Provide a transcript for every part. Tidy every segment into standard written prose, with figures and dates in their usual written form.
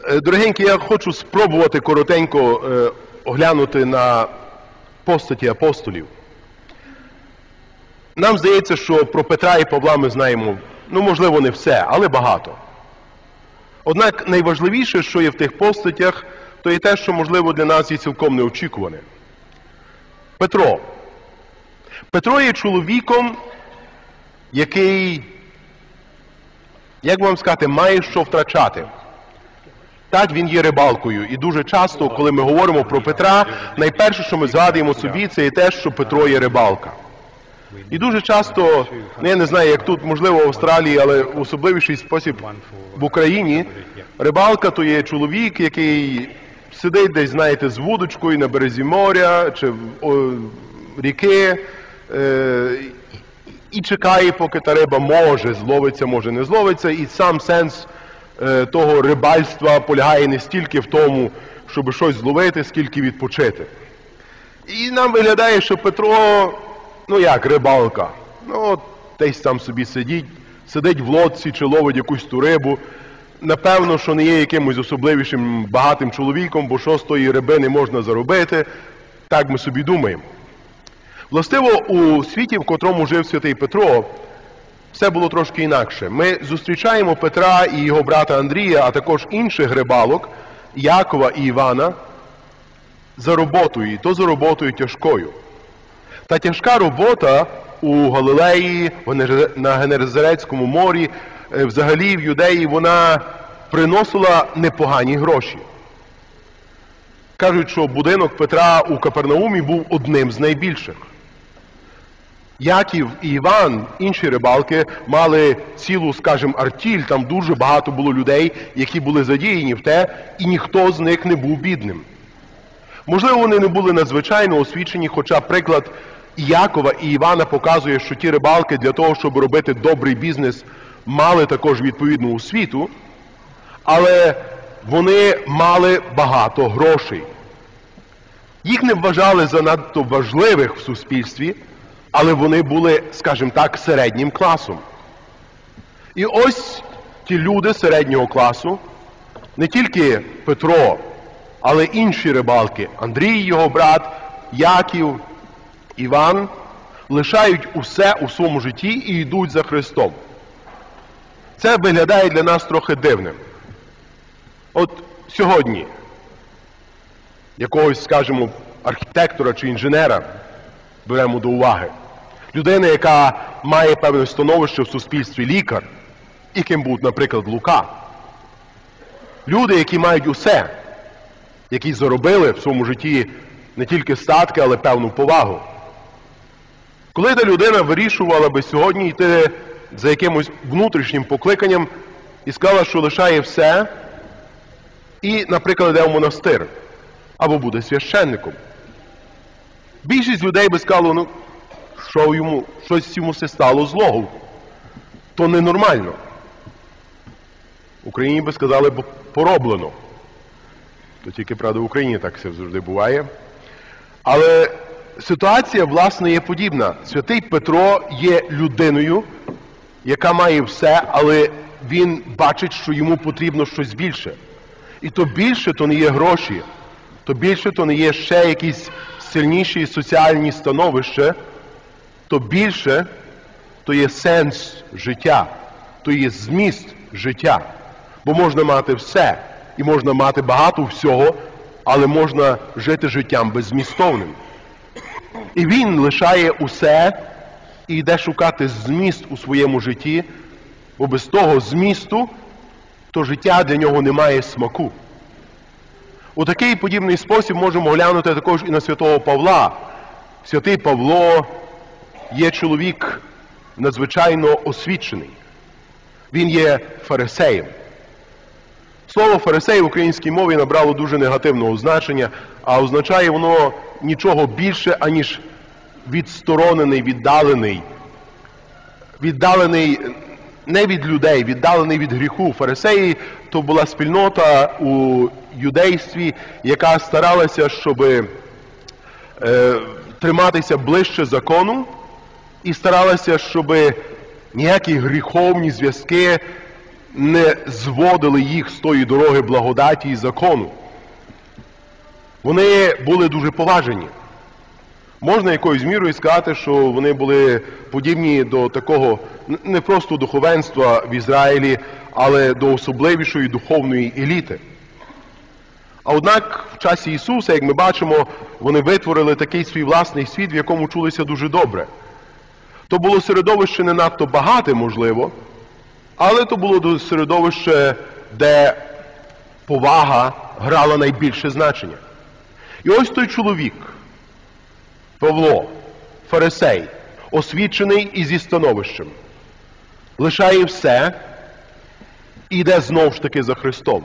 Дорогенькі, я хочу спробувати коротенько оглянути на постаті апостолів. Нам здається, що про Петра і Павла ми знаємо, можливо, не все, але багато. Однак найважливіше, що є в тих постатях, то є те, що, можливо, для нас є цілком неочікуване. Петро. Петро є чоловіком, який, як вам сказати, має що втрачати. Так, він є рибалкою. І дуже часто, коли ми говоримо про Петра, найперше, що ми згадуємо собі, це є те, що Петро є рибалка. І дуже часто, я не знаю, як тут, можливо, в Австралії, але в особливіший спосіб в Україні, рибалка то є чоловік, який сидить десь, знаєте, з вудочкою на березі моря чи ріки і чекає, поки та риба може зловиться, може не зловиться. І сам сенс того рибальства полягає не стільки в тому, щоб щось зловити, скільки відпочити. І нам виглядає, що Петро, як рибалка, десь там собі сидить в лодці чи ловить якусь ту рибу. Напевно, що не є якимось особливішим багатим чоловіком, бо що з тої риби не можна заробити, так ми собі думаємо. Властиво, у світі, в котрому жив святий Петро, все було трошки інакше. Ми зустрічаємо Петра і його брата Андрія, а також інших рибалок, Якова і Івана, за роботою, і то за роботою тяжкою. Та тяжка робота у Галилеї, на Генезарецькому морі, взагалі в Юдеї, вона приносила непогані гроші. Кажуть, що будинок Петра у Капернаумі був одним з найбільших. Яків і Іван, інші рибалки, мали цілу, скажімо, артіль, там дуже багато було людей, які були задіяні в те, і ніхто з них не був бідним. Можливо, вони не були надзвичайно освічені, хоча приклад Якова і Івана показує, що ті рибалки для того, щоб робити добрий бізнес, мали також відповідну освіту, але вони мали багато грошей. Їх не вважали за надто важливих в суспільстві, але вони були, скажімо так, середнім класом. І ось ті люди середнього класу, не тільки Петро, але інші рибалки, Андрій, його брат, Яків, Іван, лишають усе у своєму житті і йдуть за Христом. Це виглядає для нас трохи дивним. От сьогодні якогось, скажімо, архітектора чи інженера беремо до уваги. Людина, яка має певне становище в суспільстві, лікар, яким був, наприклад, Лука. Люди, які мають усе, які заробили в своєму житті не тільки статки, але певну повагу. Коли та людина вирішувала би сьогодні йти за якимось внутрішнім покликанням і сказала, що лишає все і, наприклад, йде в монастир або буде священником. Більшість людей би сказало, щось йому все стало злого. То ненормально. В Україні би сказали, пороблено. То тільки, правда, в Україні так все завжди буває. Але ситуація, власне, є подібна. Святий Петро є людиною, яка має все, але він бачить, що йому потрібно щось більше. І то більше, то не є гроші. То більше, то не є ще якісь сильніші соціальні становища. То більше, то є сенс життя. То є зміст життя. Бо можна мати все. І можна мати багато всього, але можна жити життям беззмістовним. І він лишає усе і йде шукати зміст у своєму житті, бо без того змісту, то життя для нього не має смаку. У такий подібний спосіб можемо глянути також і на святого Павла. Святий Павло є чоловік надзвичайно освічений. Він є фарисеєм. Слово «фарисей» в українській мові набрало дуже негативного значення, а означає воно нічого більше, аніж відсторонений, віддалений. Віддалений не від людей, віддалений від гріху. Фарисеї – то була спільнота у юдействі, яка старалася, щоб триматися ближче закону, і старалася, щоб ніякі гріховні зв'язки не зводили їх з тої дороги благодаті і закону. Вони були дуже поважені. Можна якоюсь мірою сказати, що вони були подібні до такого не просто духовенства в Ізраїлі, але до особливішої духовної еліти. А однак в часі Ісуса, як ми бачимо, вони витворили такий свій власний світ, в якому чулися дуже добре. То було середовище не надто багате, можливо, але то було середовище, де повага грала найбільше значення. І ось той чоловік, Павло, фарисей, освічений і зі становищем, лишає все і йде знову ж таки за Христом.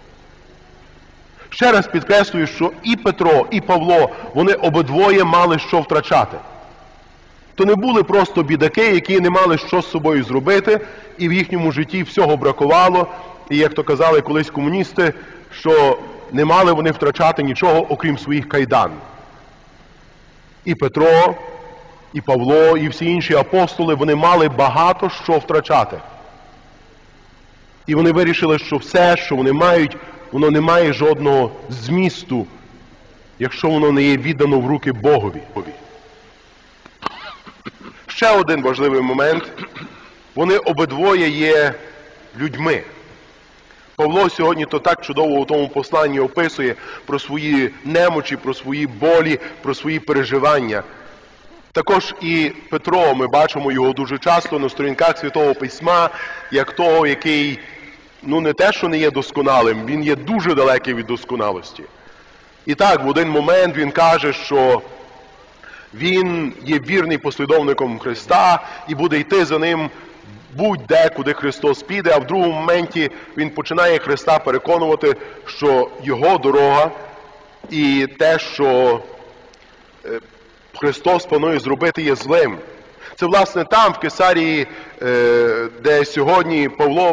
Ще раз підкреслюю, що і Петро, і Павло, вони обидвоє мали що втрачати. То не були просто бідаки, які не мали що з собою зробити, і в їхньому житті всього бракувало, і як то казали колись комуністи, що не мали вони втрачати нічого, окрім своїх кайдан. І Петро, і Павло, і всі інші апостоли, вони мали багато що втрачати. І вони вирішили, що все, що вони мають, воно не має жодного змісту, якщо воно не є віддано в руки Богові. Ще один важливий момент. Вони обидвоє є людьми. Павло сьогодні то так чудово у тому посланні описує про свої немочі, про свої болі, про свої переживання. Також і Петро, ми бачимо його дуже часто на сторінках Святого Письма, як того, який, не те, що не є досконалим, він є дуже далекий від досконалості. І так, в один момент він каже, що він є вірний послідовником Христа і буде йти за ним будь-де, куди Христос піде, а в другому моменті він починає Христа переконувати, що його дорога і те, що Христос планує зробити, є злим. Це, власне, там, в Кесарії, де сьогодні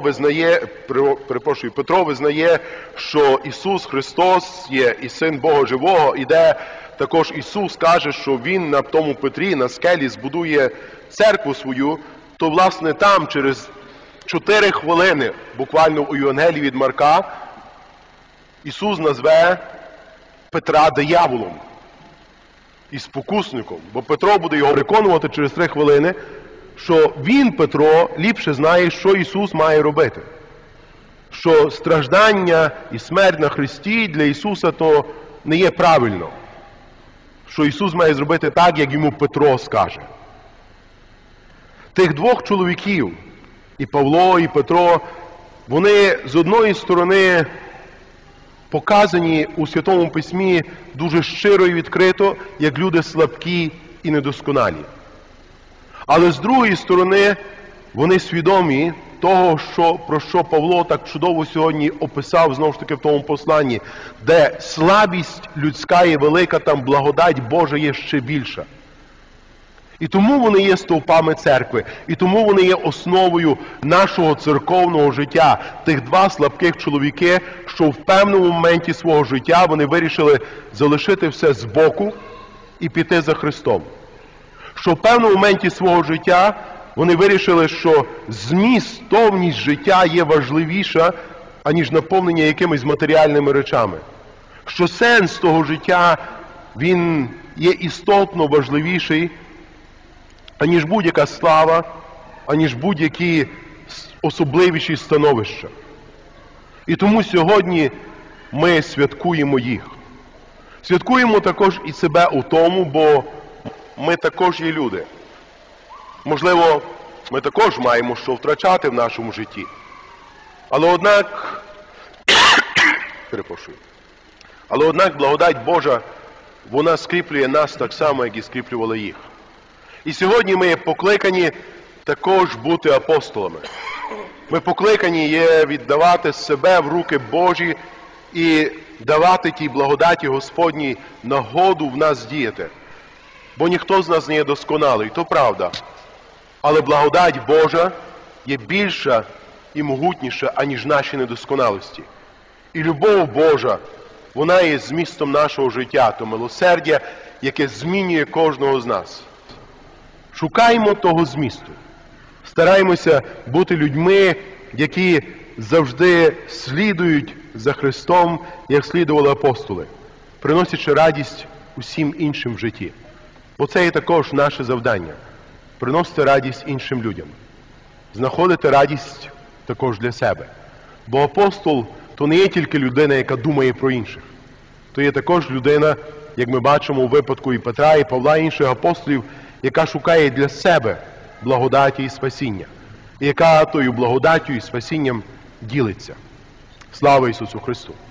Петро визнає, що Ісус Христос є і Син Бога Живого, і де також Ісус каже, що Він на тому Петрі, на скелі, збудує церкву свою, то, власне, там через 4 хвилини, буквально у Євангелії від Марка, Ісус назве Петра дияволом і спокусником. Бо Петро буде його переконувати через 3 хвилини, що він, Петро, ліпше знає, що Ісус має робити. Що страждання і смерть на Христі для Ісуса то не є правильно. Що Ісус має зробити так, як йому Петро скаже. Тих 2 чоловіків, і Павло, і Петро, вони з одної сторони показані у Святому Письмі дуже щиро і відкрито, як люди слабкі і недосконалі. Але з другої сторони, вони свідомі того, про що Павло так чудово сьогодні описав, знову ж таки, в тому посланні, де слабість людська є велика, там благодать Божа є ще більша. І тому вони є стовпами церкви, і тому вони є основою нашого церковного життя. Тих 2 слабких чоловіки, що в певному моменті свого життя вони вирішили залишити все збоку і піти за Христом. Що в певному моменті свого життя вони вирішили, що змістовність життя є важливіша, аніж наповнення якимись матеріальними речами. Що сенс того життя, він є істотно важливіший, аніж будь-яка слава, аніж будь-які особливіші становища. І тому сьогодні ми святкуємо їх. Святкуємо також і себе у тому, бо ми також є люди. Можливо, ми також маємо що втрачати в нашому житті. Але однак благодать Божа, вона скріплює нас так само, як і скріплювала їх. І сьогодні ми є покликані також бути апостолами. Ми покликані є віддавати себе в руки Божі і давати тій благодаті Господній нагоду в нас діяти. Бо ніхто з нас не є досконалий, то правда. Але благодать Божа є більша і могутніша, аніж наші недосконалості. І любов Божа, вона є змістом нашого життя, то милосердя, яке змінює кожного з нас. Шукаємо того змісту. Стараємося бути людьми, які завжди слідують за Христом, як слідували апостоли, приносячи радість усім іншим в житті. Бо це є також наше завдання – приносити радість іншим людям, знаходити радість також для себе. Бо апостол – то не є тільки людина, яка думає про інших. То є також людина, як ми бачимо у випадку і Петра, і Павла, і інших апостолів, яка шукає для себе благодаті і спасіння, і яка тою благодаттю і спасінням ділиться. Слава Ісусу Христу!